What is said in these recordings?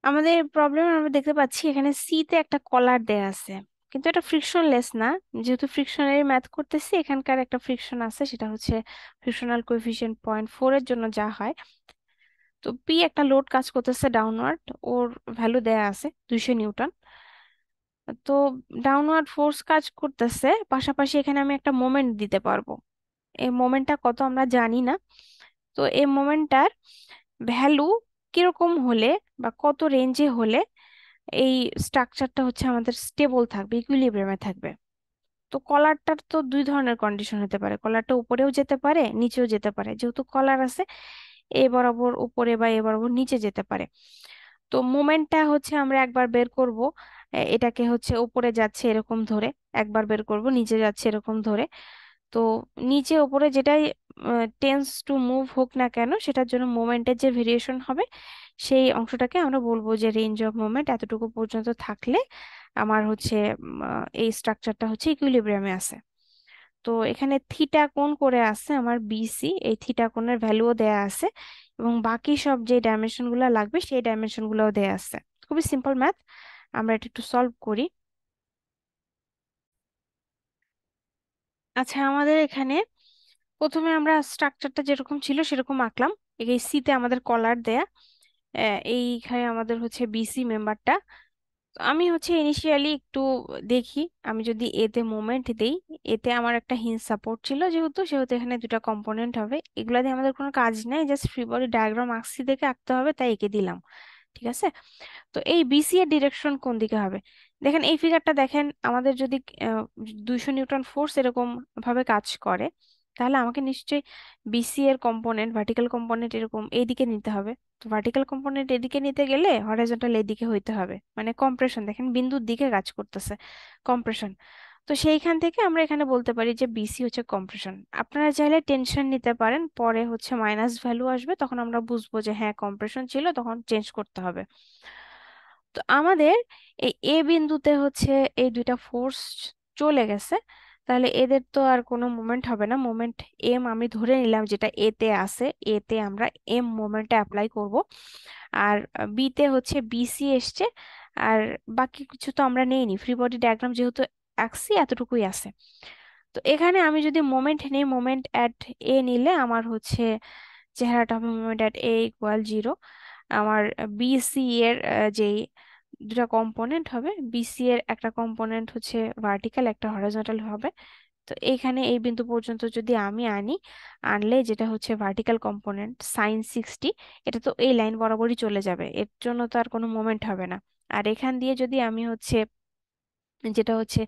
আমাদের প্রবলেম আমরা দেখতে পাচ্ছি এখানে সি তে একটা কলার দেয়া আছে, কিন্তু এটা ফ্রিকশনলেস না। যেহেতু ফ্রিকশনের ম্যাথ করতেছি, এখানকার একটা ফ্রিকশন আছে, সেটা হচ্ছে ফ্রিকশনাল কোএফিসিয়েন্ট 0.4 এর জন্য যা হয়। তো পি একটা লোড কাজ করতেছে ডাউনওয়ার্ড, ওর ভ্যালু দেয়া আছে 200 নিউটন। তো ডাউনওয়ার্ড ফোর্স কাজ করতেছে, পাশাপাশি এখানে আমি একটা মোমেন্ট দিতে পারবো। এই মোমেন্টটা কত আমরা জানি না। তো এই মোমেন্টটার ভ্যালু কিরকম হলে বা কত রেঞ্জে হলে এই স্ট্রাকচারটা হচ্ছে আমাদের স্টেবল থাকবে, ইকুইলিব্রিয়ামে থাকবে। তো কলারটার তো দুই ধরনের কন্ডিশন হতে পারে, কলারটা উপরেও যেতে পারে নিচেও যেতে পারে। যেহেতু কলার আছে, এ বরাবর উপরে বা এ বরাবর নিচে যেতে পারে। তো মোমেন্টটা হচ্ছে আমরা একবার বের করব, এটাকে হচ্ছে উপরে যাচ্ছে এরকম ধরে, একবার বের করব নিচে যাচ্ছে এরকম ধরে। তো নিচে উপরে যেটাই টেন্স টু মুভ হোক না কেন, সেটার জন্য মোমেন্টের যে ভেরিয়েশন হবে, সেই অংশটাকে আমরা বলবো যে রেঞ্জ অফ মোমেন্ট এতটুকু পর্যন্ত থাকলে আমার হচ্ছে এই স্ট্রাকচারটা হচ্ছে ইকুইলিব্রিয়ামে আছে। তো এখানে থিটা কোণ করে আছে আমার বিসি, এই থিটা কোণের ভ্যালুও দেয়া আছে, এবং বাকি সব যে ডাইমেনশন গুলো লাগবে সেই ডাইমেনশন গুলোও দেয়া আছে। খুবই সিম্পল ম্যাথ, আমরা এটা একটু সলভ করি। আচ্ছা, আমাদের এখানে প্রথমে আমরা স্ট্রাকচারটা যেরকম ছিল সেরকম আঁকলাম। এই সিতে আমাদের কলার দেয়া, এইখানে আমাদের হচ্ছে বিসি মেম্বারটা। আমি হচ্ছে ইনিশিয়ালি একটু দেখি, আমি যদি এতে মোমেন্ট দেই, এতে আমার একটা হিঞ্জ সাপোর্ট ছিল, যেহেতু সেহেতু এখানে দুটা কম্পোনেন্ট হবে, এগুলা দিয়ে আমাদের কোনো কাজ নাই, জাস্ট ফ্রি বডি ডায়াগ্রাম আঁকছি দেখে আঁকতে হবে, তাই এঁকে দিলাম। ঠিক আছে। তো এই বিসি এর ডিরেকশন কোন দিকে হবে? দেখেন এই ফিগারটা দেখেন, আমাদের যদি 200 নিউটন ফোর্স এরকম ভাবে কাজ করে, তাহলে আমাকে নিশ্চয়ই বিসি এর কম্পোনেন্ট, ভার্টিক্যাল কম্পোনেন্ট এরকম এইদিকে নিতে হবে। তো ভার্টিক্যাল কম্পোনেন্ট এদিকে নিতে গেলে হরাইজন্টাল এদিকে হইতে হবে, মানে কম্প্রেশন দেখেন বিন্দুর দিকে কাজ করতেছে, কম্প্রেশন। তো সেইখান থেকে আমরা এখানে বলতে পারি যে বিসি হচ্ছে কম্প্রেশন। আপনারা চাইলে টেনশন নিতে পারেন, পরে হচ্ছে মাইনাস ভ্যালু আসবে, তখন আমরা বুঝবো যে হ্যাঁ কম্প্রেশন ছিল, তখন চেঞ্জ করতে হবে। তো আমাদের এই এ বিন্দুতে হচ্ছে এই দুইটা ফোর্স চলে গেছে, তাহলে এদের তো আর কোনো মোমেন্ট হবে না। মোমেন্ট এম আমি ধরে নিলাম, যেটা এতে আছে, এতে আমরা এম মোমেন্টটা অ্যাপ্লাই করব। আর বিতে হচ্ছে বিসি এসছে, আর বাকি কিছু তো আমরা নেইনি, ফ্রি বডি ডায়াগ্রাম যেহেতু আঁকছি এতটুকুই আছে। তো এখানে আমি যদি মোমেন্ট নেই, মোমেন্ট অ্যাট এ নিলে আমার হচ্ছে চেহারাটা হবে মোমেন্ট অ্যাট এ ইকুয়াল 0। আমার বিসি এর যেই দুটা কম্পোনেন্ট হবে, বিসি এর একটা কম্পোনেন্ট হচ্ছে ভার্টিক্যাল, একটা হরাইজন্টাল হবে। তো এইখানে এই বিন্দু পর্যন্ত যদি আমি আনি, আনলে যেটা হচ্ছে ভার্টিক্যাল কম্পোনেন্ট sin 60, এটা তো এই লাইন বরাবরই চলে যাবে, এর জন্য তো আর কোনো মোমেন্ট হবে না। আর এখান দিয়ে যদি আমি হচ্ছে যেটা হচ্ছে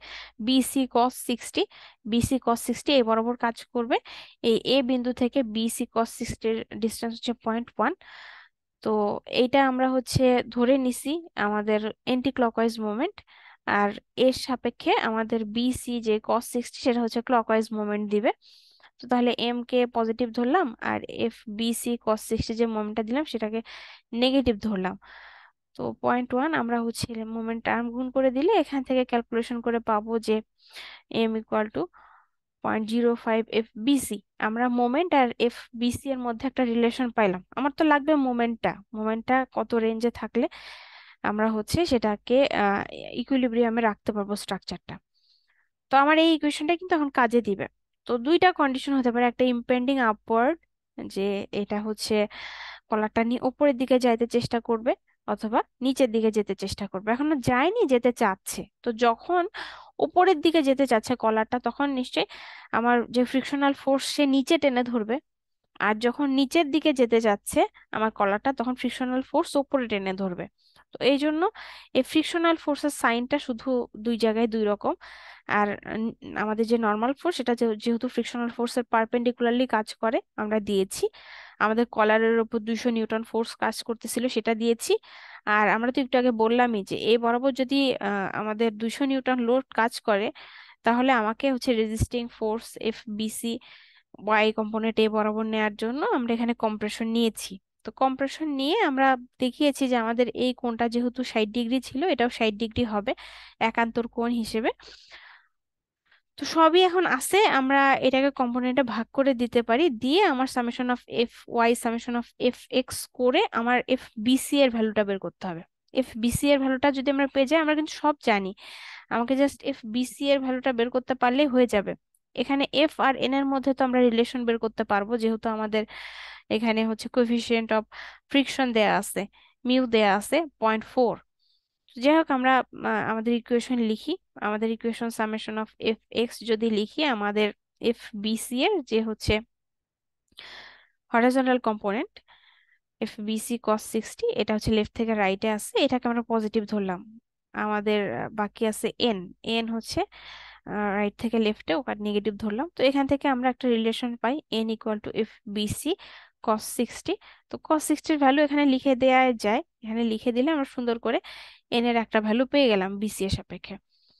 বিসি কস সিক্সটি এই বরাবর কাজ করবে, এই এ বিন্দু থেকে বিসি কস 60 ডিস্টেন্স হচ্ছে 0.1। তো এইটা আমরা হচ্ছে ধরে নিছি আমাদের এন্টি ক্লকওয়াইজ মুভমেন্ট। আর এর সাপেক্ষে আমাদের বিসি যে কস 60 সেটা হচ্ছে ক্লকওয়াইজ মুভমেন্ট দিবে। তো তাহলে এম কে পজিটিভ ধরলাম, আর এফ বিসি কস 60 যে মোমেন্টটা দিলাম সেটাকে নেগেটিভ ধরলাম। তো 0.1 আমরা হচ্ছে মোমেন্ট টার্ম গুণ করে দিলে এখান থেকে ক্যালকুলেশন করে পাবো যে M equal to 0.05 F BC. আমরা মোমেন্ট আর এফ বিসি এর মধ্যে একটা রিলেশন পাইলাম। আমার তো লাগবে মোমেন্টটা, মোমেন্টটা কত রেঞ্জে থাকলে আমরা হচ্ছে সেটাকে ইকুইলিব্রিয়ামে রাখতে পারবো স্ট্রাকচারটা। তো আমার এই ইকুয়েশনটা কিন্তু এখন কাজে দিবে। তো দুইটা কন্ডিশন হতে পারে, একটা ইম্পেন্ডিং আপওয়ার্ড, যে এটা হচ্ছে কলারটা নিয়ে উপরের দিকে যাইতে চেষ্টা করবে, অথবা নিচের দিকে যেতে চেষ্টা করবে। এখনো যায়নি, যেতে চাচ্ছে। তো যখন উপরের দিকে যেতে চাচ্ছে কলারটা, তখন নিশ্চয়ই আমার যে ফ্রিকশনাল ফোর্স সে নিচে টেনে ধরবে। আর যখন নিচের দিকে যেতে যাচ্ছে আমার কলারটা, তখন ফ্রিকশনাল ফোর্স উপরে টেনে ধরবে। তো এই জন্য এই ফ্রিকশনাল ফোর্সের সাইনটা শুধু দুই জায়গায় দুই রকম। আর আমাদের যে নর্মাল ফোর্স সেটা যেহেতু ফ্রিকশনাল ফোর্সের পারপেন্ডিকুলারলি কাজ করে আমরা দিয়েছি। আমাদের কলারের উপর 200 নিউটন ফোর্স কাজ করতেছিল, সেটা দিয়েছি। আর আমরা তো একটু আগে বললামই যে এই বরাবর যদি আমাদের 200 নিউটন লোড কাজ করে, তাহলে আমাকে হচ্ছে resisting force F BC Y component এ বরাবর নেয়ার জন্য আমরা এখানে কম্প্রেশন নিয়েছি। তো কম্প্রেশন নিয়ে আমরা দেখিয়েছি যে আমাদের এই কোণটা যেহেতু 60 ডিগ্রি ছিল, এটাও 60 ডিগ্রি হবে একান্তর কোণ হিসেবে। তো সবই এখন আছে, আমরা এটাকে কম্পোনেন্টে ভাগ করে দিতে পারি, দিয়ে আমার summation of F Y summation of F X করে আমার এফ বিসি এর ভ্যালুটা বের করতে হবে। এফ বিসি এর ভ্যালুটা যদি আমরা পেয়ে যাই, আমরা কিন্তু সব জানি, আমাকে জাস্ট এফ বিসি এর ভ্যালুটা বের করতে পারলেই হয়ে যাবে। এখানে এফ আর এন এর মধ্যে তো আমরা রিলেশন বের করতে পারবো, যেহেতু আমাদের এখানে হচ্ছে কোএফিসিয়েন্ট অফ ফ্রিকশন দেয়া আছে, মিউ দেয়া আছে 0.4। যাই হোক, আমরা আমাদের ইকুয়েশন লিখি। আমাদের equation summation of F X যদি লিখি, আমাদের এফ বিসি এর যে হচ্ছে horizontal component F BC cos 60, এটা হচ্ছে লেফট থেকে রাইটে আছে, এটাকে আমরা পজিটিভ ধরলাম। আমাদের বাকি আছে এন, এন হচ্ছে রাইট থেকে লেফটে, ওটা নেগেটিভ ধরলাম। তো এখান থেকে আমরা একটা রিলেশন পাই, N equal to F BC cos 60। তো কস 60 ভ্যালু এখানে লিখে দেয়া যায়, এখানে লিখে দিলে আমরা সুন্দর করে এন এর একটা ভ্যালু পেয়ে গেলাম বিসি এর সাপেক্ষে।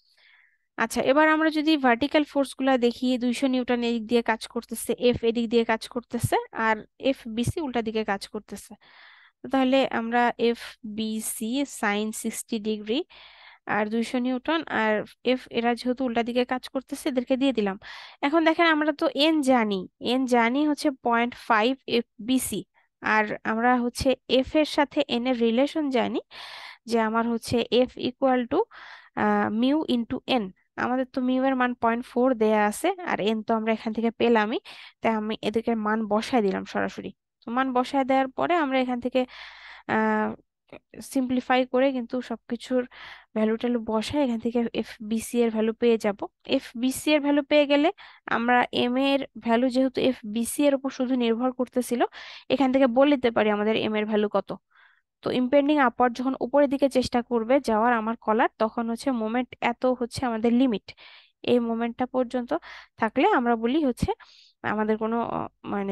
আচ্ছা, এবার আমরা যদি ভার্টিক্যাল ফোর্স গুলা দেখি, 200 নিউটন এদিক দিয়ে কাজ করতেছে, এফ এদিক দিয়ে কাজ করতেছে, আর এফ বিসি উল্টা দিকে কাজ করতেছে। তো তাহলে আমরা এফ বিসি সাইন 60 ডিগ্রি আর 200 নিউটন আর এফ, এরা যেহেতু উল্টা দিকে কাজ করতেছে, এদেরকে দিয়ে দিলাম। এখন দেখেন, আমরা তো এন জানি, এন জানি হচ্ছে 0.5 এফ বিসি, আর আমরা হচ্ছে এফ এর সাথে এন এর রিলেশন জানি, যে আমার হচ্ছে F equal to mu into N. আমাদের তো মিউ এর মান 0.4 দেয়া আছে, আর এন তো আমরা এখান থেকে পেলামই, তাই আমি এদেরকে মান বসায় দিলাম সরাসরি। তো মান বসায় দেওয়ার পরে আমরা এখান থেকে আহ সিম্পলিফাই করে কিন্তু সবকিছুর ভ্যালু ট্যালু বসায় এখান থেকে এফ বিসি এর ভ্যালু পেয়ে যাব। এফ বিসি এর ভ্যালু পেয়ে গেলে আমরা এম এর ভ্যালু, যেহেতু এফ বিসি এর উপর শুধু নির্ভর করতেছিল, এখান থেকে বলে দিতে পারি আমাদের এম এর ভ্যালু কত। তো ইম্পেন্ডিং আপওয়ার্ড যখন উপরের দিকে চেষ্টা করবে যাওয়ার আমার কলার, তখন হচ্ছে মোমেন্ট এত হচ্ছে আমাদের লিমিট, এই মোমেন্টটা পর্যন্ত থাকলে আমরা বলি হচ্ছে আমাদের কোনো মানে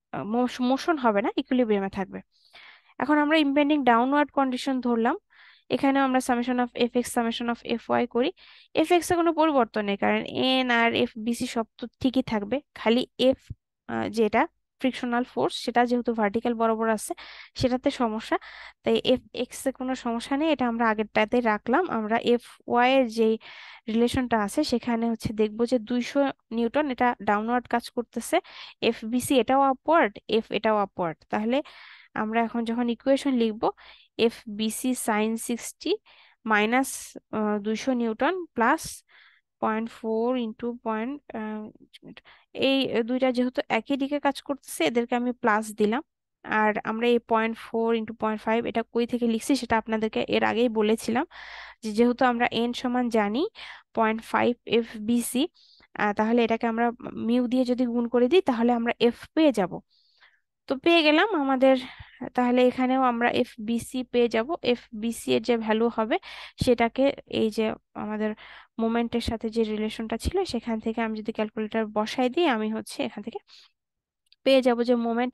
মোশন হবে না, ইকুইলিব্রিয়ামে থাকবে। এখন আমরা ইম্পেন্ডিং ডাউনওয়ার্ড কন্ডিশন ধরলাম, এখানে আমরা summation of F X summation of F Y করি। এফ এক্স এ কোনো পরিবর্তন নেই, কারণ এন আর এফ বিসি সব তো ঠিকই থাকবে, খালি এফ যেটা ফ্রিকশনাল ফোর্স, সেটা যেহেতু ভার্টিক্যাল বরাবর আছে, সেটাতে সমস্যা। তাই এফ এক্স এ কোনো সমস্যা নেই, এটা আমরা আগেরটাতে রাখলাম। আমরা এফ ওয়াই এর যে রিলেশনটা আছে, সেখানে হচ্ছে দেখবো যে 200 নিউটন এটা ডাউনওয়ার্ড কাজ করতেছে, এফ বিসি এটাও আপওয়ার্ড, এফ এটাও আপওয়ার্ড। তাহলে আমরা এখন যখন ইকুয়েশন লিখব, F BC sine 60 minus 200 newton plus 0.4 into point, এই দুইটা যেহেতু একই দিকে কাজ করতেছে, এদেরকে আমি প্লাস দিলাম। আর আমরা এই 0.4 ইন্টু 0.5 এটা কই থেকে লিখছি সেটা আপনাদেরকে এর আগেই বলেছিলাম, যে যেহেতু আমরা এন সমান জানি 0.5 এফ বিসি, তাহলে এটাকে আমরা মিউ দিয়ে যদি গুণ করে দিই, তাহলে আমরা এফ পেয়ে যাব। তো পেয়ে গেলাম আমাদের, তাহলে এখানেও আমরা এফ বিসি পেয়ে যাব। এফ বিসি এর যে ভ্যালু হবে, সেটাকে এই যে আমাদের মোমেন্টের সাথে যে রিলেশনটা ছিল, সেখান থেকে আমি যদি ক্যালকুলেটর বসাই দিই, আমি হচ্ছে এখান থেকে পেয়ে যাব যে মোমেন্ট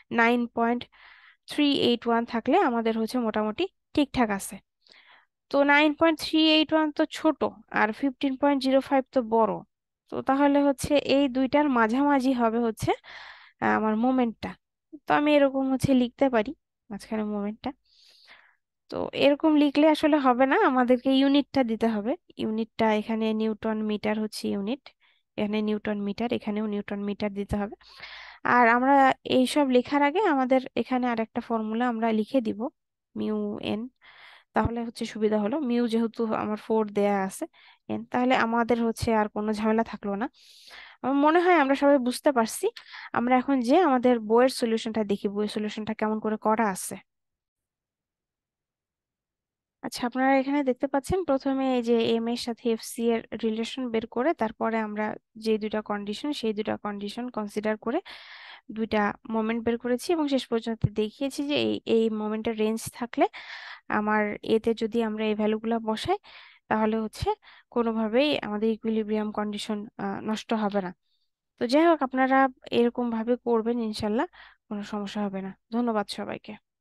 9.381 থাকলে আমাদের হচ্ছে মোটামুটি ঠিকঠাক আছে। তো 9.381 তো ছোট, আর 15.05 তো বড়। তো তাহলে হচ্ছে এই দুইটার মাঝামাঝি হবে হচ্ছে আমার মোমেন্টটা। তো আমি এরকম হচ্ছে লিখতে পারি মাঝখানে মোমেন্টটা। তো এরকম লিখলে আসলে হবে না, আমাদেরকে ইউনিটটা দিতে হবে। ইউনিটটা এখানে নিউটন মিটার হচ্ছে ইউনিট, এখানে নিউটন মিটার, এখানেও নিউটন মিটার দিতে হবে। আর আমরা এইসব লেখার আগে আমাদের এখানে আর একটা ফর্মুলা আমরা লিখে দিব, মিউ এন। তাহলে হচ্ছে সুবিধা হলো, মিউ যেহেতু আমার 4 দেয়া আছে, এন, তাহলে আমাদের হচ্ছে আর কোনো ঝামেলা থাকলো না। আমার মনে হয় আমরা সবাই বুঝতে পারছি। আমরা এখন যে আমাদের বইয়ের সলিউশনটা দেখি, বইয়ের সলিউশনটা কেমন করে করা আছে। আচ্ছা, আপনারা এখানে দেখতে পাচ্ছেন প্রথমে এই যে এম এর সাথে এফ সি এর রিলেশন বের করে, তারপরে আমরা যে দুইটা কন্ডিশন, সেই দুইটা কন্ডিশন কনসিডার করে দুইটা মোমেন্ট বের করেছি, এবং শেষ পর্যন্ত দেখিয়েছি যে এই এই মোমেন্টের রেঞ্জ থাকলে আমার এতে যদি আমরা এই ভ্যালুগুলো বসাই, তাহলে হচ্ছে কোনোভাবেই আমাদের ইকুইলিব্রিয়াম কন্ডিশন নষ্ট হবে না। তো যাই হোক, আপনারা এরকম ভাবে করবেন, ইনশাল্লাহ কোনো সমস্যা হবে না। ধন্যবাদ সবাইকে।